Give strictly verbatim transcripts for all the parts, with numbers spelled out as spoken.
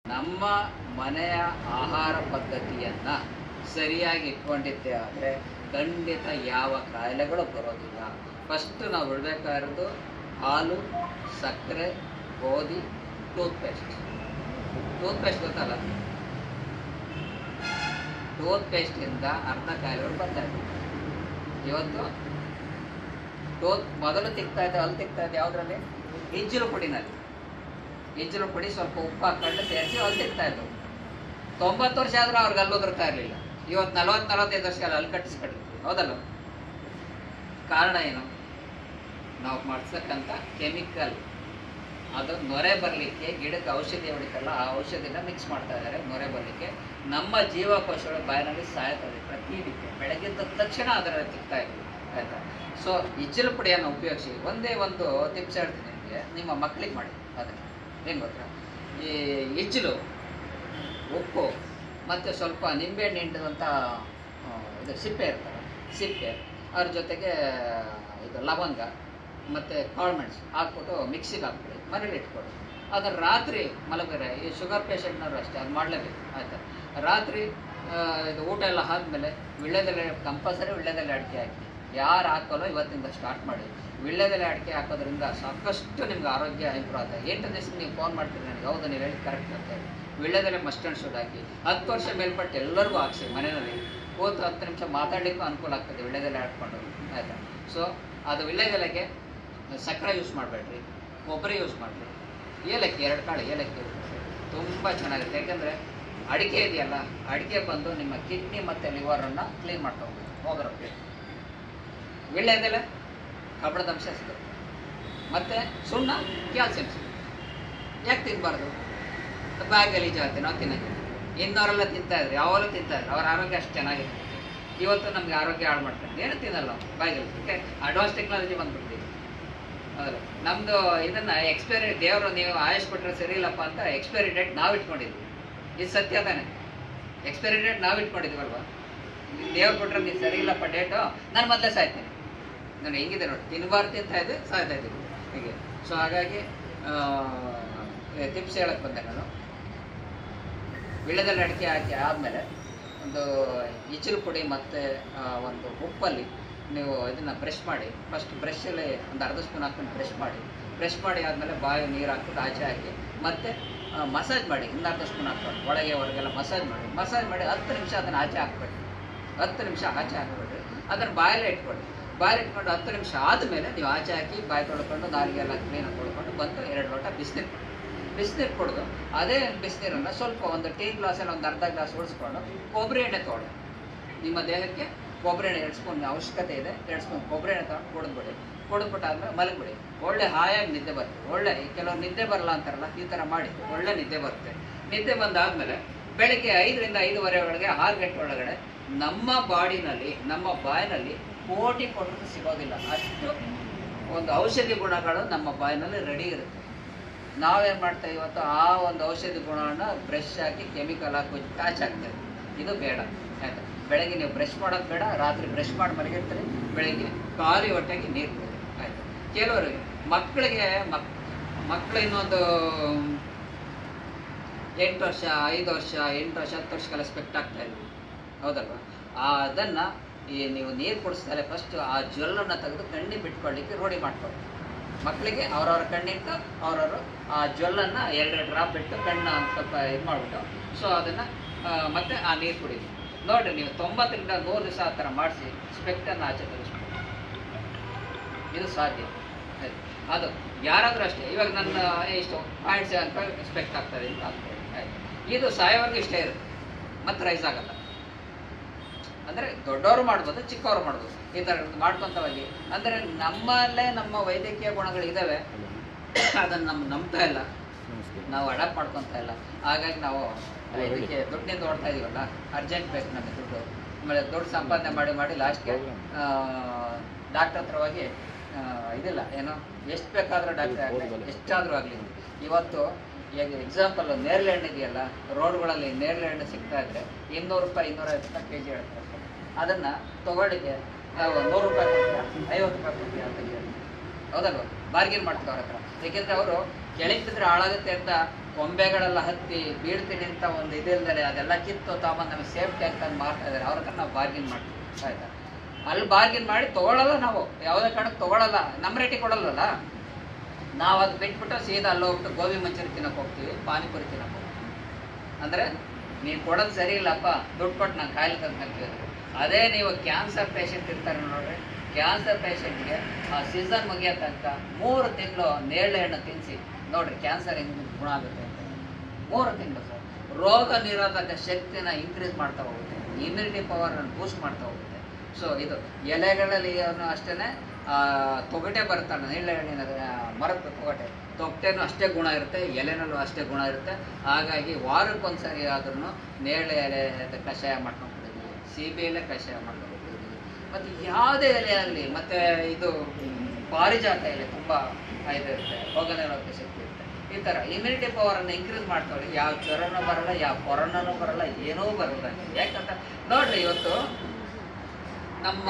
ನಮ್ಮ ಮನೆಯ ಆಹಾರ ಪದ್ಧತಿಯನ್ನು ಸರಿಯಾಗಿ ಇಟ್ಕೊಂಡಿದ್ದೆ ಆದರೆ ಖಂಡಿತ ಯಾವ ಕಾಯಿಲೆಗಳು ಬರೋದಿಲ್ಲ. ಫಸ್ಟ್ ನಾವು ಬಿಡಬೇಕಾಗಿರೋದು ಹಾಲು, ಸಕ್ಕರೆ, ಗೋಧಿ, ಟೂತ್ಪೇಸ್ಟ್. ಟೂತ್ಪೇಸ್ಟ್ ಗೊತ್ತಲ್ಲ, ಟೂತ್ಪೇಸ್ಟಿಂದ ಅರ್ಧ ಕಾಯಿಲೆಗಳು ಬರ್ತಾ ಇದ್ವು. ಇವತ್ತು ಟೂತ್ ಮೊದಲು ತಿಕ್ತಾ ಇದ್ದೆ, ಅಲ್ಲಿ ತಿಕ್ತಾ ಇದ್ದೆ ಯಾವುದ್ರಲ್ಲಿ? ಇಜ್ಜಲು ಪುಡಿನಲ್ಲಿ. ಇಜ್ಜಲು ಪುಡಿ ಸ್ವಲ್ಪ ಉಪ್ಪು ಹಾಕೊಂಡು ಸೇರಿಸಿ ಅಲ್ಲಿ ತಿಕ್ತಾ ಇದ್ದವು. ತೊಂಬತ್ತು ವರ್ಷ ಆದರೂ ಅವ್ರಿಗೆ ಅಲ್ಲಿ ಉದುರ್ತಾ ಇರಲಿಲ್ಲ. ಇವತ್ತು ನಲವತ್ತು ನಲವತ್ತೈದು ವರ್ಷ ಅಲ್ಲಿ ಕಟ್ಟಿಸ್ಕೊಂಡಿರ್ತೀವಿ, ಹೌದಲ್ಲ? ಕಾರಣ ಏನು? ನಾವು ಮಾಡಿಸ್ತಕ್ಕಂಥ ಕೆಮಿಕಲ್. ಅದು ನೊರೆ ಬರಲಿಕ್ಕೆ, ಗಿಡಕ್ಕೆ ಔಷಧಿ ಹೊಡಿತಲ್ಲ, ಆ ಔಷಧಿನ ಮಿಕ್ಸ್ ಮಾಡ್ತಾ ಇದ್ದಾರೆ ನೊರೆ ಬರಲಿಕ್ಕೆ. ನಮ್ಮ ಜೀವಕೋಶಗಳ ಬಾಯಿನಲ್ಲಿ ಸಾಯ್ತದೆ ಪ್ರತಿನಿತ್ಯ. ಬೆಳಗ್ಗೆದ್ದ ತಕ್ಷಣ ಅದರ ತಿಕ್ತಾ ಇದ್ದೀವಿ, ಆಯಿತಾ? ಸೊ ಇಜ್ಜಲು ಪುಡಿಯನ್ನು ಉಪಯೋಗಿಸಿ ಒಂದೇ ಒಂದು ಟಿಪ್ಸ್ ಹೇಳ್ತೀನಿ ನಿಮಗೆ, ನಿಮ್ಮ ಮಕ್ಕಳಿಗೆ ಮಾಡಿ ಅದನ್ನು. ಏನು ಗೊತ್ತಾ? ಈ ಇಜ್ಜಲು, ಉಪ್ಪು ಮತ್ತು ಸ್ವಲ್ಪ ನಿಂಬೆಹಣ್ಣು ಹಿಂಡಿದಂಥ ಇದು ಸಿಪ್ಪೆ ಇರ್ತವೆ, ಸಿಪ್ಪೆ, ಅದ್ರ ಜೊತೆಗೆ ಇದು ಲವಂಗ ಮತ್ತು ಕಾಳುಮೆಣಸು ಹಾಕ್ಬಿಟ್ಟು ಮಿಕ್ಸಿಗೆ ಹಾಕ್ಬಿಡಿ, ಮನೇಲಿ ಇಟ್ಕೊಡಿ. ಅದನ್ನು ರಾತ್ರಿ ಮಲಗಿದ್ರೆ, ಈ ಶುಗರ್ ಪೇಷಂಟ್ನವರು ಅಷ್ಟೇ ಅದು ಮಾಡಲೇಬೇಕು, ಆಯಿತಾ? ರಾತ್ರಿ ಇದು ಊಟ ಎಲ್ಲ ಆದಮೇಲೆ ವಿಳ್ಯದೆಲೆ ಕಂಪಲ್ಸರಿ ವಿಳ್ಯದೆಲೆ ಅಡಿಕೆ ಹಾಕಿ. ಯಾರು ಹಾಕೋಲ್ಲ ಇವತ್ತಿಂದ ಸ್ಟಾರ್ಟ್ ಮಾಡಿ. ವಿಳ್ಯದೆಲೆ ಅಡಿಕೆ ಹಾಕೋದ್ರಿಂದ ಸಾಕಷ್ಟು ನಿಮ್ಗೆ ಆರೋಗ್ಯ ಇಂಪ್ರೂವ್ ಆಗ್ತದೆ. ಎಂಟು ದಿವಸ ನೀವು ಫೋನ್ ಮಾಡ್ತೀರಿ ನನಗೆ, ಹೌದು ನೀವು ಹೇಳಿ ಕರೆಕ್ಟ್ ಅಂತ ಹೇಳಿ. ವಿಳ್ಯದೆಲೆ ಮಸ್ಟ್ ಆ್ಯಂಡ್ ಶುಡ್ ಹಾಕಿ. ಹತ್ತು ವರ್ಷ ಮೇಲ್ಪಟ್ಟು ಎಲ್ಲರಿಗೂ ಹಾಕ್ಸಿ ಮನೆಯಲ್ಲಿ. ಕೂತು ಹತ್ತು ನಿಮಿಷ ಮಾತಾಡಲಿಕ್ಕೂ ಅನುಕೂಲ ಆಗ್ತದೆ ವಿಳ್ಯದೆಲೆ ಹಾಕ್ಕೊಂಡು, ಆಯಿತಾ? ಸೊ ಅದು ವಿಳ್ಯದೆಲೆಗೆ ಸಕ್ಕರೆ ಯೂಸ್ ಮಾಡಬೇಡ್ರಿ, ಕೊಬ್ಬರಿ ಯೂಸ್ ಮಾಡಿರಿ, ಏಲಕ್ಕಿ, ಎರಡು ಕಾಳು ಏಲಕ್ಕಿ ತುಂಬ ಚೆನ್ನಾಗಿರುತ್ತೆ. ಯಾಕೆಂದರೆ ಅಡಿಕೆ ಇದೆಯಲ್ಲ, ಅಡಿಕೆ ಬಂದು ನಿಮ್ಮ ಕಿಡ್ನಿ ಮತ್ತು ಲಿವರನ್ನು ಕ್ಲೀನ್ ಮಾಡ್ತಾ ಹೋಗ್ಬೇಕು, ಹೋಗೋಕ್ಕೆ. ವಿಳ್ಯದೆಲೆ ಕಬ್ಬಿಣದ ಅಂಶ ಸಿಗುತ್ತೆ, ಮತ್ತು ಸುಣ್ಣ ಕ್ಯಾಲ್ಸಿಯಂ ಸಿಗುತ್ತೆ. ಯಾಕೆ ತಿನ್ನಬಾರ್ದು? ಬಾಯಿ ಗಲೀಜಾಗುತ್ತೆ, ನಾವು ತಿನ್ನೋದು. ಇನ್ನವರೆಲ್ಲ ತಿಂತಾಯಿದ್ರು, ಯಾವಾಗಲೂ ತಿಂತಾಯಿದ್ರು, ಅವ್ರ ಆರೋಗ್ಯ ಅಷ್ಟು ಚೆನ್ನಾಗಿರುತ್ತೆ. ಇವತ್ತು ನಮಗೆ ಆರೋಗ್ಯ ಹಾಳು ಮಾಡ್ತಾರೆ, ಏನು ತಿನ್ನಲ್ಲ ನಾವು ಬಾಯಿ ಗಲೀಜು. ಓಕೆ, ಅಡ್ವಾನ್ಸ್ ಟೆಕ್ನಾಲಜಿ ಬಂದ್ಬಿಡ್ತೀವಿ. ಹೌದಲ್ಲ? ನಮ್ಮದು ಇದನ್ನು ಎಕ್ಸ್ಪೈರಿ, ದೇವರು ನೀವು ಆಯುಷ್ ಕೊಟ್ಟರೆ ಸರಿ ಇಲ್ಲಪ್ಪ ಅಂತ ಎಕ್ಸ್ಪೈರಿ ಡೇಟ್ ನಾವು ಇಟ್ಕೊಂಡಿದ್ವಿ. ಇದು ಸತ್ಯ ತಾನೆ? ಎಕ್ಸ್ಪೈರಿ ಡೇಟ್ ನಾವು ಇಟ್ಕೊಂಡಿದ್ದೀವಲ್ವ? ದೇವ್ರು ಕೊಟ್ಟರೆ ನೀವು ಸರಿ ಇಲ್ಲಪ್ಪ ಡೇಟು, ನಾನು ಮೊದಲೇ ಸಾಯ್ತೀನಿ. ನಾನು ಹೆಂಗಿದೆ ನೋಡಿ, ತಿನ್ನಬಾರ್ದು ತಿಂತಾ ಇದ್ದೆ, ಸಾಯ್ತಾ ಇದ್ದೀವಿ ಹೀಗೆ. ಸೊ ಹಾಗಾಗಿ ಟಿಪ್ಸ್ ಹೇಳಕ್ಕೆ ಬಂದೆ ನಾನು. ವಿಳ್ಯದೆಲೆ ಅಡಿಕೆ ಹಾಕಿ ಆದಮೇಲೆ ಒಂದು ಇಜ್ಜಲು ಪುಡಿ ಮತ್ತು ಒಂದು ಉಪ್ಪಲ್ಲಿ ನೀವು ಇದನ್ನು ಬ್ರಷ್ ಮಾಡಿ. ಫಸ್ಟ್ ಬ್ರಷಲ್ಲಿ ಒಂದು ಅರ್ಧ ಸ್ಪೂನ್ ಹಾಕ್ಕೊಂಡು ಬ್ರಷ್ ಮಾಡಿ. ಬ್ರಷ್ ಮಾಡಿ ಆದಮೇಲೆ ಬಾಯಿ ನೀರು ಹಾಕ್ಬಿಟ್ಟು ಆಚೆ ಹಾಕಿ ಮತ್ತು ಮಸಾಜ್ ಮಾಡಿ. ಇನ್ನು ಅರ್ಧ ಸ್ಪೂನ್ ಹಾಕ್ಕೊಂಡು ಒಳಗೆ ಹೊರಗೆಲ್ಲ ಮಸಾಜ್ ಮಾಡಿ. ಮಸಾಜ್ ಮಾಡಿ ಹತ್ತು ನಿಮಿಷ ಅದನ್ನು ಆಚೆ ಹಾಕ್ಬೇಡಿ. ಹತ್ತು ನಿಮಿಷ ಆಚೆ ಹಾಕ್ಬೇಡ್ರಿ, ಅದನ್ನು ಬಾಯಲ್ಲೇ ಇಟ್ಕೊಳ್ಳಿ. ಬಾಯಲ್ಲಿ ಇಟ್ಕೊಂಡು ಹತ್ತು ನಿಮಿಷ ಆದಮೇಲೆ ನೀವು ಆಚೆ ಹಾಕಿ ಬಾಯಿ ತೊಳ್ಕೊಂಡು ನಾಲಿಗೆಲ್ಲ ಕ್ಲೀನಾಗಿ ತೊಳ್ಕೊಂಡು ಬಂದು ಎರಡು ಲೋಟ ಬಿಸಿನೀರು ಬಿಸಿನೀರು ಕುಡಿದು ಅದೇ ಬಿಸಿನೀರನ್ನು ಸ್ವಲ್ಪ ಒಂದು ಟೀ ಗ್ಲಾಸಲ್ಲಿ ಒಂದು ಅರ್ಧ ಗ್ಲಾಸ್ ಉಳಿಸ್ಕೊಂಡು ಕೊಬ್ಬರಿ ಎಣ್ಣೆ ತೊಗೊಳ್ಳಿ. ನಿಮ್ಮ ದೇಹಕ್ಕೆ ಕೊಬ್ಬರಿ ಎಣ್ಣೆ ಎರಡು ಸ್ಪೂನ್ ಅವಶ್ಯಕತೆ ಇದೆ. ಎರಡು ಸ್ಪೂನ್ ಕೊಬ್ಬರಿ ಎಣ್ಣೆ ತೊಗೊಂಡು ಕುಡಿದ್ಬಿಡಿ. ಕುಡಿದ್ಬಿಟ್ಟು ಆದಮೇಲೆ ಮಲಗಿಬಿಡಿ. ಒಳ್ಳೆ ಹಾಯಾಗಿ ನಿದ್ದೆ ಬರುತ್ತೆ. ಒಳ್ಳೆ ಕೆಲವರು ನಿದ್ದೆ ಬರಲ್ಲ ಅಂತಾರಲ್ಲ, ಈ ಥರ ಮಾಡಿ ಒಳ್ಳೆ ನಿದ್ದೆ ಬರುತ್ತೆ. ನಿದ್ದೆ ಬಂದಾದಮೇಲೆ ಬೆಳಗ್ಗೆ ಐದರಿಂದ ಐದುವರೆ ಒಳಗೆ ಆರು ಗಂಟೆ ಒಳಗಡೆ ನಮ್ಮ ಬಾಡಿನಲ್ಲಿ, ನಮ್ಮ ಬಾಯಿನಲ್ಲಿ ಕೋಟಿ ಕೊಟ್ಟರು ಸಿಗೋದಿಲ್ಲ ಅಷ್ಟು ಒಂದು ಔಷಧಿ ಗುಣಗಳು ನಮ್ಮ ಬಾಯಿನಲ್ಲಿ ರೆಡಿ ಇರುತ್ತೆ. ನಾವೇನು ಮಾಡ್ತೇವೆ ಇವತ್ತು ಆ ಒಂದು ಔಷಧಿ ಗುಣವನ್ನು ಬ್ರಷ್ ಹಾಕಿ ಕೆಮಿಕಲ್ ಹಾಕಿ ಪ್ಯಾಚ್ ಹಾಕ್ತೇವೆ. ಇದು ಬೇಡ, ಆಯಿತಾ? ಬೆಳಗ್ಗೆ ನೀವು ಬ್ರಷ್ ಮಾಡೋದು ಬೇಡ, ರಾತ್ರಿ ಬ್ರಷ್ ಮಾಡಿ ಮಲಗಿರ್ತೀರಿ, ಬೆಳಗ್ಗೆ ಖಾಲಿ ಹೊಟ್ಟೆಗೆ ನೀರು ಕೊಡಿ, ಆಯಿತಾ? ಕೆಲವರಿಗೆ ಮಕ್ಕಳಿಗೆ ಮಕ್ ಮಕ್ಕಳು ಇನ್ನೊಂದು ಎಂಟು ವರ್ಷ ಐದು ವರ್ಷ ಎಂಟು ವರ್ಷ ಹತ್ತು ವರ್ಷಕ್ಕೆಲ್ಲ ಸ್ಪೆಕ್ಟ್ ಆಗ್ತಾ ಇದ್ವಿ, ಹೌದಲ್ವ? ಅದನ್ನು ಈ ನೀವು ನೀರು ಕುಡಿಸ್ತಾರೆ ಫಸ್ಟ್ ಆ ಜ್ವಲ್ಲನ್ನು ತೆಗೆದು ಕಣ್ಣಿಗೆ ಬಿಟ್ಕೊಳ್ಳಿಕ್ಕೆ ರೂಢಿ ಮಾಡ್ಕೊಳ್ಳಿ. ಮಕ್ಕಳಿಗೆ ಅವ್ರವ್ರ ಕಣ್ಣಿಟ್ಟು ಅವ್ರವರು ಆ ಜ್ವಲ್ಲನ್ನು ಎರಡೆರಡು ಡ್ರಾಪ್ ಬಿಟ್ಟು ಕಣ್ಣು ಸ್ವಲ್ಪ ಇದು ಮಾಡಿಬಿಟ್ಟು ಸೊ ಅದನ್ನು ಮತ್ತೆ ಆ ನೀರು ಕುಡೀರಿ. ನೋಡಿರಿ, ನೀವು ತೊಂಬತ್ತರಿಂದ ನೂರು ದಿವಸ ಆ ಥರ ಮಾಡಿಸಿ ಸ್ಪೆಕ್ಟನ್ನು ಆಚೆ ತೆಗೆಸ್ಕೊಂಡು ಇದು ಸಾಧ್ಯ. ಅದು ಯಾರಾದರೂ ಅಷ್ಟೇ. ಇವಾಗ ನನ್ನ ಎಷ್ಟು ಪಾಯಿಂಟ್ ಸೆವೆನ್ ಫೈವ್ ಸ್ಪೆಕ್ಟ್ ಆಗ್ತದೆ ಅಂತ ಆಗ್ತದೆ, ಆಯಿತು? ಇದು ಸಾಯೋವರೆಗೂ ಇಷ್ಟೇ ಇರುತ್ತೆ, ಮತ್ತೆ ರೈಸ್ ಆಗಲ್ಲ. ಅಂದರೆ ದೊಡ್ಡವರು ಮಾಡ್ಬೋದು, ಚಿಕ್ಕವರು ಮಾಡ್ಬೋದು, ಈ ಥರ ಮಾಡ್ಕೊತ ಹೋಗಿ. ಅಂದರೆ ನಮ್ಮಲ್ಲೇ ನಮ್ಮ ವೈದ್ಯಕೀಯ ಗುಣಗಳು ಇದ್ದಾವೆ, ಅದನ್ನು ನಮ್ಮ ನಂಬ್ತಾ ಇಲ್ಲ, ನಾವು ಅಡಾಪ್ಟ್ ಮಾಡ್ಕೊತಾ ಇಲ್ಲ. ಹಾಗಾಗಿ ನಾವು ಇದಕ್ಕೆ ದುಡ್ಡಿನಿಂದ ಓಡ್ತಾ ಇದೀವಲ್ಲ, ಅರ್ಜೆಂಟ್ ಬೇಕು ನಮಗೆ ದುಡ್ಡು. ಆಮೇಲೆ ದುಡ್ಡು ಸಂಪಾದನೆ ಮಾಡಿ ಮಾಡಿ ಲಾಸ್ಟ್ಗೆ ಡಾಕ್ಟರ್ ಹತ್ರ ಹೋಗಿ ಇದಿಲ್ಲ ಏನೋ ಎಷ್ಟು ಬೇಕಾದರೂ ಡಾಕ್ಟರ್ ಆಗಲಿ, ಎಷ್ಟಾದರೂ ಆಗಲಿ. ಇವತ್ತು ಈಗ ಎಕ್ಸಾಂಪಲ್ ನೇರಳೆ ಹಣ್ಣು ಇದೆಯಲ್ಲ, ರೋಡ್ಗಳಲ್ಲಿ ನೇರಳೆ ಹಣ್ಣು ಸಿಗ್ತಾ ಇದ್ರೆ ಇನ್ನೂರು ರೂಪಾಯಿ ಇನ್ನೂರೈವತ್ತು ರೂಪಾಯಿ ಕೆ ಜಿ ಹೇಳ್ತಾರೆ. ಅದನ್ನು ತೊಗೊಳ್ಳಿಕ್ಕೆ ನಾವು ನೂರು ರೂಪಾಯಿ ಕೊಡ್ತೀರಾ, ಐವತ್ತು ರೂಪಾಯಿ ಕೊಡ್ತೀರಾ ಅಂತ ಹೇಳಿ, ಹೌದಲ್ವ? ಬಾರ್ಗೇನ್ ಮಾಡ್ತೀವಿ ಅವ್ರ ಹತ್ರ. ಏಕೆಂದರೆ ಅವರು ಕೆಳಗೆ ಬಿದ್ದರೆ ಹಾಳಾಗುತ್ತೆ ಅಂತ ಕೊಂಬೆಗಳೆಲ್ಲ ಹತ್ತಿ ಬೀಳ್ತೀನಿ ಅಂತ ಒಂದು ಇದಿಲ್ದರೆ ಅದೆಲ್ಲ ಕಿತ್ತು ತಗೊಂಡು ನಮಗೆ ಸೇಫ್ಟಿ ಅಂತ ಮಾಡ್ತಾ ಇದ್ದಾರೆ. ಅವ್ರ ಹತ್ರ ನಾವು ಬಾರ್ಗಿನ್ ಮಾಡ್ತೀವಿ ಆಯ್ತಾ. ಅಲ್ಲಿ ಬಾರ್ಗಿನ್ ಮಾಡಿ ತೊಗೊಳ್ಳಲ್ಲ, ನಾವು ಯಾವುದೇ ಕಾರಣಕ್ಕೆ ತೊಗೊಳ್ಳಲ್ಲ, ನಮ್ಮ ರೇಟಿಗೆ ಕೊಡಲ್ಲಲ್ಲ. ನಾವು ಅದು ಬಿಟ್ಬಿಟ್ಟು ಸೀದಾ ಅಲ್ಲಿ ಹೋಗ್ಬಿಟ್ಟು ಗೋಬಿ ಮಂಚೂರಿ ತಿನ್ನಕ್ಕೆ ಹೋಗ್ತೀವಿ, ಪಾನಿಪುರಿ ತಿನ್ನಕ್ಕೆ ಹೋಗ್ತೀವಿ. ಅಂದರೆ ನೀನು ಕೊಡೋದು ಸರಿ ಇಲ್ಲಪ್ಪ, ದುಡ್ಡು ಕೊಟ್ಟು ನಾನು ಕಾಯಿಲೆ ತಂದ್ಕೊಂತೀವಿ. ಅದೇ ನೀವು ಕ್ಯಾನ್ಸರ್ ಪೇಷಂಟ್ ಇರ್ತಾರೆ ನೋಡ್ರಿ, ಕ್ಯಾನ್ಸರ್ ಪೇಷಂಟ್ಗೆ ಆ ಸೀಸನ್ ಮುಗಿಯೋ ತನಕ ಮೂರು ತಿಂಗಳು ನೇರಳೆ ಹಣ್ಣು ತಿನ್ನಿಸಿ ನೋಡ್ರಿ ಕ್ಯಾನ್ಸರ್ ಹೆಂಗೆ ಗುಣ ಆಗುತ್ತೆ ಅಂತ. ಮೂರು ತಿಂಗಳು ಸರ್ ರೋಗ ನಿರೋಧಕ ಶಕ್ತಿನ ಇನ್ಕ್ರೀಸ್ ಮಾಡ್ತಾ ಹೋಗುತ್ತೆ, ಇಮ್ಯುನಿಟಿ ಪವರನ್ನು ಬೂಸ್ಟ್ ಮಾಡ್ತಾ ಹೋಗುತ್ತೆ. ಸೊ ಇದು ಎಲೆಗಳಲ್ಲಿ ಅಷ್ಟೇ ತೊಗಟೆ ಬರ್ತಾನೆ, ನೇರಳೆ ಹಣ್ಣಿನ ಮರದ ತೊಗಟೆ ತೊಗಟೆನೂ ಅಷ್ಟೇ ಗುಣ ಇರುತ್ತೆ, ಎಲೆನಲ್ಲೂ ಅಷ್ಟೇ ಗುಣ ಇರುತ್ತೆ. ಹಾಗಾಗಿ ವಾರಕ್ಕೊಂದ್ಸರಿ ಆದ್ರೂ ನೇರಳೆ ಎಲೆ ಕಷಾಯ ಮಾಡ್ಕೊಂಡು ಕುಡಿದ್ವಿ, ಸೀಬೆ ಎಲೆ ಕಷಾಯ ಮಾಡ್ಕೊಂಡು ಕುಡಿದ್ವಿ. ಮತ್ತು ಯಾವುದೇ ಎಲೆ ಆಗಲಿ, ಮತ್ತು ಇದು ಪಾರಿಜಾತ ಎಲೆ ತುಂಬ ಇದಿರುತ್ತೆ, ರೋಗ ನಿರೋಧಕ ಶಕ್ತಿ ಇರುತ್ತೆ. ಈ ಥರ ಇಮ್ಯುನಿಟಿ ಪವರನ್ನು ಇನ್ಕ್ರೀಸ್ ಮಾಡ್ತಾವ್ರಿ. ಯಾವ ಜ್ವರನೂ ಬರಲ್ಲ, ಯಾವ ಕೊರೋನಾನೂ ಬರಲ್ಲ, ಏನೂ ಬರಲ್ಲ. ಯಾಕಂತ ನೋಡ್ರಿ, ಇವತ್ತು ನಮ್ಮ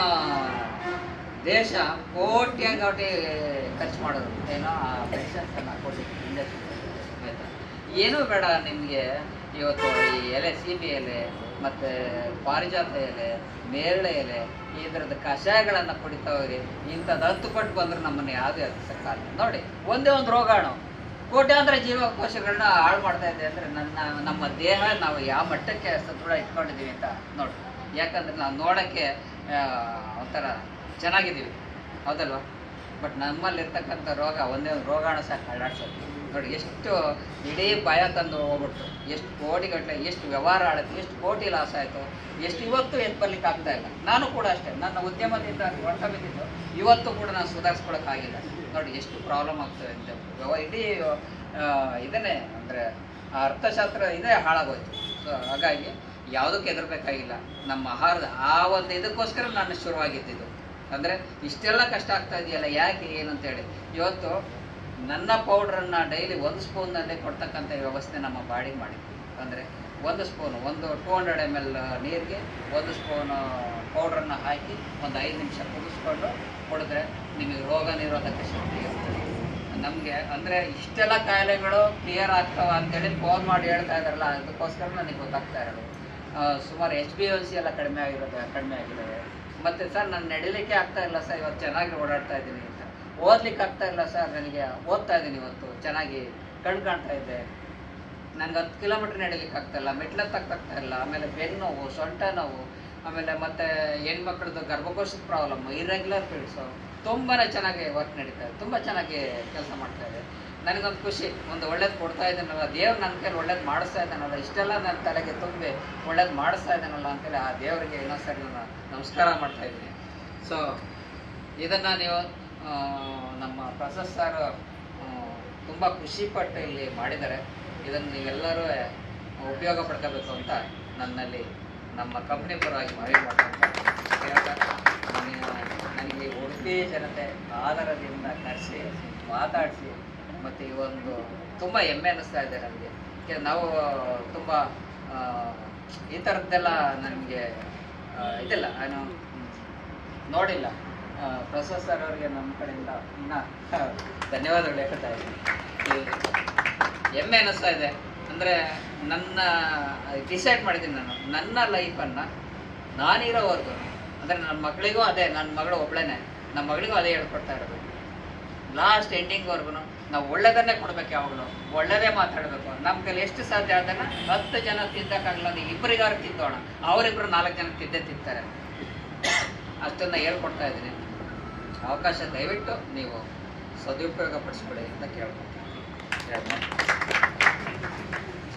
ದೇಶ ಕೋಟ್ಯಾಂಗಟಿ ಖರ್ಚು ಮಾಡೋದು ಏನೋ ಆ ಮೆಡಿಸಿನ್ಸನ್ನು ಕೊಟ್ಟು ಇಂಜೆಕ್ಷನ್ ಆಯಿತಾ. ಏನೂ ಬೇಡ ನಿಮಗೆ. ಇವತ್ತು ಈ ಎಲೆ ಸೀಬೆ ಎಲೆ ಮತ್ತು ಪಾರಿಜಾತ ಎಲೆ, ನೇರಳೆ ಎಲೆ, ಇದರದ್ದು ಕಷಾಯಗಳನ್ನು ಕುಡಿತಾವ್ರಿ. ಇಂಥದ್ದು ಹತ್ತು ಕೊಟ್ಟು ಬಂದ್ರೆ ನಮ್ಮನ್ನು ಯಾವುದೇ ಹತ್ತಿಸಕ್ಕಾಗಲ್ಲ. ನೋಡಿ, ಒಂದೇ ಒಂದು ರೋಗಾಣು ಕೋಟ್ಯಾಂತರ ಜೀವಕೋಶಗಳನ್ನ ಹಾಳು ಮಾಡ್ತಾ ಇದೆ ಅಂದರೆ ನನ್ನ ನಮ್ಮ ದೇಹ ನಾವು ಯಾವ ಮಟ್ಟಕ್ಕೆ ಸದೃಢ ಇಟ್ಕೊಂಡಿದ್ದೀವಿ ಅಂತ ನೋಡಿ. ಯಾಕಂದ್ರೆ ನಾವು ನೋಡೋಕ್ಕೆ ಒಂಥರ ಚೆನ್ನಾಗಿದ್ದೀವಿ, ಹೌದಲ್ವ? ಬಟ್ ನಮ್ಮಲ್ಲಿರ್ತಕ್ಕಂಥ ರೋಗ ಒಂದೇ ಒಂದು ರೋಗಾಣು ಸಾಕು ಅಳ್ಳಾಡ್ಸೋದು. ನೋಡಿ ಎಷ್ಟು ಇಡೀ ಭಯ ತಂದು ಹೋಗ್ಬಿಟ್ಟು, ಎಷ್ಟು ಕೋಟಿಗಟ್ಟಲೆ, ಎಷ್ಟು ವ್ಯವಹಾರ ಆಡುತ್ತೆ, ಎಷ್ಟು ಕೋಟಿ ಲಾಸ್ ಆಯಿತು, ಎಷ್ಟು ಇವತ್ತು ಎದ್ದು ಬರ್ಲಿಕ್ಕೆ ಆಗ್ತಾ ಇಲ್ಲ. ನಾನು ಕೂಡ ಅಷ್ಟೇ, ನನ್ನ ಉದ್ಯಮದಿಂದ ಹೊರಟ ಬಿದ್ದಿದ್ದು ಇವತ್ತು ಕೂಡ ನಾನು ಸುಧಾರಿಸ್ಕೊಳಕ್ಕಾಗಿಲ್ಲ. ನೋಡಿ ಎಷ್ಟು ಪ್ರಾಬ್ಲಮ್ ಆಗ್ತದೆ ಅಂತ. ವ್ಯವ ಇಡೀ ಇದನ್ನೇ ಅಂದರೆ ಅರ್ಥಶಾಸ್ತ್ರ ಇದೇ ಹಾಳಾಗೋಯ್ತು. ಸೊ ಹಾಗಾಗಿ ಯಾವುದಕ್ಕೆ ಹೆದರ್ಬೇಕಾಗಿಲ್ಲ. ನಮ್ಮ ಆಹಾರದ ಆ ಒಂದು ಇದಕ್ಕೋಸ್ಕರ ನಾನು ಶುರುವಾಗಿದ್ದಿದ್ದು. ಅಂದರೆ ಇಷ್ಟೆಲ್ಲ ಕಷ್ಟ ಆಗ್ತಾ ಇದೆಯಲ್ಲ, ಯಾಕೆ ಏನು ಅಂತೇಳಿ ಇವತ್ತು ನನ್ನ ಪೌಡ್ರನ್ನು ಡೈಲಿ ಒಂದು ಸ್ಪೂನ್ನಲ್ಲಿ ಕೊಡ್ತಕ್ಕಂಥ ವ್ಯವಸ್ಥೆ ನಮ್ಮ ಬಾಡಿಗೆ ಮಾಡಿದ್ವಿ. ಅಂದರೆ ಒಂದು ಸ್ಪೂನು ಒಂದು ಟೂ ಹಂಡ್ರೆಡ್ ಎಮ್ ಎಲ್ ನೀರಿಗೆ ಒಂದು ಸ್ಪೂನು ಪೌಡ್ರನ್ನು ಹಾಕಿ ಒಂದು ಐದು ನಿಮಿಷ ಕುದಿಸ್ಕೊಂಡು ಕುಡಿದ್ರೆ ನಿಮಗೆ ರೋಗ ನಿರೋಧಕ ಶಕ್ತಿ ಇರ್ತದೆ. ನಮಗೆ ಅಂದರೆ ಇಷ್ಟೆಲ್ಲ ಕಾಯಿಲೆಗಳು ಕ್ಲಿಯರ್ ಆಗ್ತಾವ ಅಂತೇಳಿ ಫೋನ್ ಮಾಡಿ ಹೇಳ್ತಾ ಇದ್ದಾರಲ್ಲ, ಅದಕ್ಕೋಸ್ಕರ ನನಗೆ ಗೊತ್ತಾಗ್ತಾ ಇರೋದು. ಸುಮಾರು ಎಚ್ ಬಿ ಎಲ್ ಸಿ ಎಲ್ಲ ಕಡಿಮೆ ಆಗಿರೋದು ಕಡಿಮೆ ಆಗಿದ್ದಾವೆ. ಮತ್ತು ಸರ್ ನಾನು ನಡಿಲಿಕ್ಕೆ ಆಗ್ತಾ ಇಲ್ಲ ಸರ್, ಇವತ್ತು ಚೆನ್ನಾಗಿ ಓಡಾಡ್ತಾ ಇದ್ದೀನಿ ಅಂತ. ಓದ್ಲಿಕ್ಕೆ ಆಗ್ತಾ ಇಲ್ಲ ಸರ್, ನನಗೆ ಓದ್ತಾ ಇದ್ದೀನಿ ಇವತ್ತು ಚೆನ್ನಾಗಿ ಕಣ್ಣು ಕಾಣ್ತಾ ಇದೆ. ನನಗೆ ಹತ್ತು ಕಿಲೋಮೀಟ್ರ್ ನಡಿಲಿಕ್ಕೆ ಆಗ್ತಾಯಿಲ್ಲ, ಮೆಟ್ಲತ್ತಾಗ್ತಾ ಇಲ್ಲ. ಆಮೇಲೆ ಬೆನ್ನು ನೋವು, ಸೊಂಟ ನೋವು, ಆಮೇಲೆ ಮತ್ತು ಹೆಣ್ಮಕ್ಳದ್ದು ಗರ್ಭಕೋಶದ ಪ್ರಾಬ್ಲಮ್, ಇರ್ರೆಗ್ಯುಲರ್ ಪೀರಿಯಡ್ಸು, ತುಂಬಾ ಚೆನ್ನಾಗಿ ವರ್ಕ್ ನಡೀತಾ ಇದೆ, ತುಂಬ ಚೆನ್ನಾಗಿ ಕೆಲಸ ಮಾಡ್ತಾ ಇದೆ. ನನಗೊಂದು ಖುಷಿ, ಒಂದು ಒಳ್ಳೇದು ಕೊಡ್ತಾ ಇದ್ದಾನಲ್ಲ ದೇವ್ರು, ನನ್ನ ಕೈಲಿ ಒಳ್ಳೇದು ಮಾಡಿಸ್ತಾ ಇದ್ದಾನಲ್ಲ, ಇಷ್ಟೆಲ್ಲ ನನ್ನ ತಲೆಗೆ ತುಂಬಿ ಒಳ್ಳೇದು ಮಾಡಿಸ್ತಾ ಇದ್ದಾನಲ್ಲ ಅಂತೇಳಿ ಆ ದೇವರಿಗೆ ಇನ್ನೊಂದ್ಸರಿ ನಾನು ನಮಸ್ಕಾರ ಮಾಡ್ತಾ ಇದ್ದೀನಿ. ಸೊ ಇದನ್ನು ನೀವು ನಮ್ಮ ಪ್ರಸಾದ್ ಸರ್ ತುಂಬ ಖುಷಿಪಟ್ಟು ಇಲ್ಲಿ ಮಾಡಿದ್ದಾರೆ. ಇದನ್ನು ನೀವೆಲ್ಲರೂ ಉಪಯೋಗ ಪಡ್ಕೋಬೇಕು ಅಂತ ನನ್ನಲ್ಲಿ ನಮ್ಮ ಕಂಪ್ನಿ ಪರವಾಗಿ ಮನವಿ ಮಾಡ್ಕೊಂಡು ಹೇಳ್ತಾ, ನನಗೆ ಉಡುಪಿ ಜನತೆ ಆಧಾರದಿಂದ ಕರೆಸಿ ಮಾತಾಡಿಸಿ ಮತ್ತು ಈ ಒಂದು ತುಂಬ ಹೆಮ್ಮೆ ಅನ್ನಿಸ್ತಾ ಇದೆ ನನಗೆ. ನಾವು ತುಂಬ ಈ ಥರದ್ದೆಲ್ಲ ನನಗೆ ಇದಿಲ್ಲ, ನಾನು ನೋಡಿಲ್ಲ. ಪ್ರಸಾದ್ ಸರ್ ಅವರಿಗೆ ನಮ್ಮ ಕಡೆಯಿಂದ ಇನ್ನೂ ಧನ್ಯವಾದಗಳು ಹೇಳ್ತಾ ಇದ್ದೀನಿ. ಹೆಮ್ಮೆ ಅನ್ನಿಸ್ತಾ ಇದೆ. ಅಂದರೆ ನನ್ನ ಡಿಸೈಡ್ ಮಾಡಿದ್ದೀನಿ, ನಾನು ನನ್ನ ಲೈಫನ್ನು ನಾನಿರೋವರೆಗೂ, ಅಂದರೆ ನನ್ನ ಮಗಳಿಗೂ ಅದೇ, ನನ್ನ ಮಗಳು ಒಬ್ಬಳೇನೆ, ನಮ್ಮ ಮಗಳಿಗೂ ಅದೇ ಹೇಳ್ಕೊಡ್ತಾ ಇರೋದು. ಲಾಸ್ಟ್ ಎಂಡಿಂಗ್ವರೆಗೂ ನಾವು ಒಳ್ಳೆದನ್ನೇ ಕೊಡ್ಬೇಕು, ಯಾವಾಗಲೂ ಒಳ್ಳೆಯದೇ ಮಾತಾಡಬೇಕು. ನಮ್ಮ ಕೈಲಿ ಎಷ್ಟು ಸಾಧ್ಯ ಅದನ್ನು ಹತ್ತು ಜನ ತಿದ್ದಕ್ಕಾಗಲ್ಲ, ನೀವು ಇಬ್ಬರಿಗಾರು ತಿದ್ದೋಣ, ಅವರಿಬ್ಬರು ನಾಲ್ಕು ಜನ ತಿದ್ದೇ ತಿಂತಾರೆ. ಅಷ್ಟನ್ನು ಹೇಳ್ಕೊಡ್ತಾ ಇದ್ದೀನಿ. ಅವಕಾಶ ದಯವಿಟ್ಟು ನೀವು ಸದುಪಯೋಗ ಪಡಿಸ್ಕೊಳ್ಳಿ ಅಂತ ಕೇಳ್ಕೊತೀನಿ.